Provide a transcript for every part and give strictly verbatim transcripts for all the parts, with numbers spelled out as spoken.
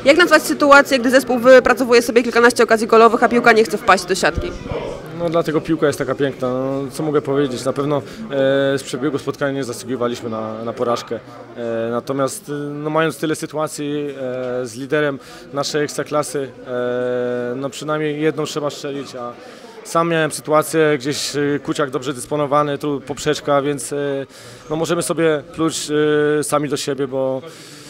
Jak nazwać sytuację, gdy zespół wypracowuje sobie kilkanaście okazji golowych, a piłka nie chce wpaść do siatki? No dlatego piłka jest taka piękna. No, co mogę powiedzieć? Na pewno e, z przebiegu spotkania nie zasługiwaliśmy na, na porażkę. E, natomiast no, mając tyle sytuacji e, z liderem naszej ekstraklasy, e, no przynajmniej jedną trzeba strzelić, a sam miałem sytuację, gdzieś Kuciak dobrze dysponowany, tu poprzeczka, więc e, no, możemy sobie pluć e, sami do siebie, bo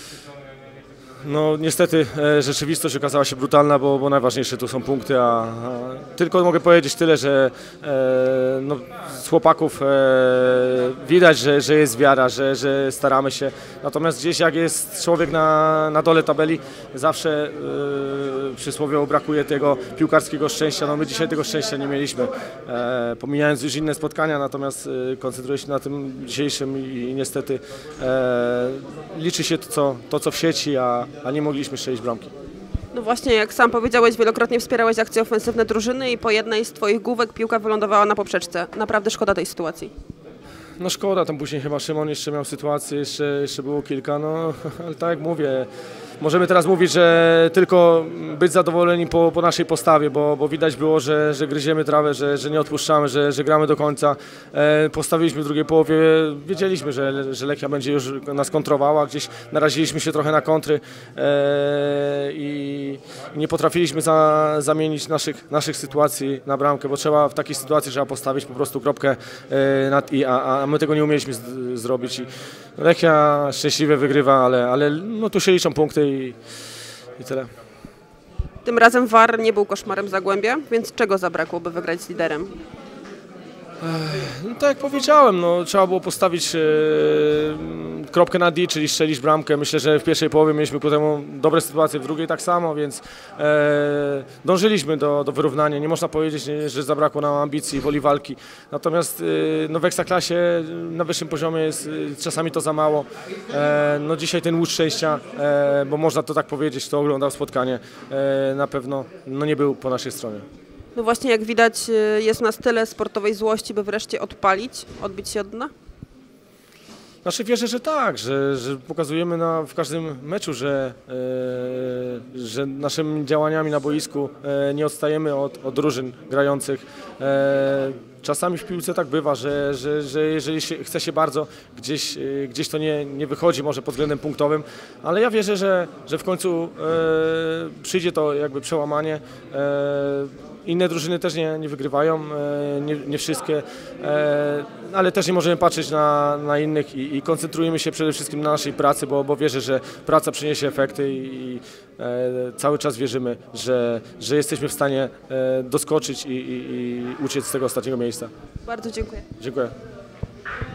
no niestety e, rzeczywistość okazała się brutalna, bo, bo najważniejsze tu są punkty, a, a tylko mogę powiedzieć tyle, że e, no, z chłopaków e, widać, że, że jest wiara, że, że staramy się, natomiast gdzieś jak jest człowiek na, na dole tabeli, zawsze e, przysłowiowo brakuje tego piłkarskiego szczęścia. No my dzisiaj tego szczęścia nie mieliśmy, e, pomijając już inne spotkania, natomiast e, koncentruję się na tym dzisiejszym i, i niestety e, liczy się to co, to, co w sieci, a a nie mogliśmy strzelić bramki. No właśnie, jak sam powiedziałeś, wielokrotnie wspierałeś akcje ofensywne drużyny i po jednej z twoich główek piłka wylądowała na poprzeczce. Naprawdę szkoda tej sytuacji. No szkoda, tam później chyba Szymon jeszcze miał sytuację, jeszcze, jeszcze było kilka, no ale tak jak mówię, możemy teraz mówić, że tylko być zadowoleni po, po naszej postawie, bo, bo widać było, że, że gryziemy trawę, że, że nie odpuszczamy, że, że gramy do końca. E, postawiliśmy w drugiej połowie, wiedzieliśmy, że, że Lechia będzie już nas kontrowała, gdzieś naraziliśmy się trochę na kontry e, i nie potrafiliśmy za, zamienić naszych, naszych sytuacji na bramkę, bo trzeba w takiej sytuacji trzeba postawić po prostu kropkę e, nad i, a, a my tego nie umieliśmy z, zrobić. I Lechia szczęśliwie wygrywa, ale, ale no, tu się liczą punkty i, i tyle. Tym razem V A R nie był koszmarem Zagłębia, więc czego zabrakło, by wygrać z liderem? No tak jak powiedziałem, no, trzeba było postawić e, kropkę na D, czyli strzelić bramkę. Myślę, że w pierwszej połowie mieliśmy ku temu dobre sytuacje, w drugiej tak samo, więc e, dążyliśmy do, do wyrównania. Nie można powiedzieć, nie, że zabrakło nam ambicji i woli walki. Natomiast e, no, w Ekstraklasie na wyższym poziomie jest e, czasami to za mało. E, no, dzisiaj ten łódź szczęścia, e, bo można to tak powiedzieć, kto oglądał spotkanie, e, na pewno no, nie był po naszej stronie. No właśnie, jak widać, jest w nas tyle sportowej złości, by wreszcie odpalić, odbić się od dna? Znaczy wierzę, że tak, że, że pokazujemy na, w każdym meczu, że, e, że naszymi działaniami na boisku e, nie odstajemy od, od drużyn grających. E, czasami w piłce tak bywa, że, że, że jeżeli się, chce się bardzo, gdzieś, e, gdzieś to nie, nie wychodzi może pod względem punktowym, ale ja wierzę, że, że w końcu e, przyjdzie to jakby przełamanie. E, Inne drużyny też nie, nie wygrywają, nie, nie wszystkie, ale też nie możemy patrzeć na, na innych i, i koncentrujemy się przede wszystkim na naszej pracy, bo, bo wierzę, że praca przyniesie efekty i, i cały czas wierzymy, że, że jesteśmy w stanie doskoczyć i, i, i uciec z tego ostatniego miejsca. Bardzo dziękuję. Dziękuję.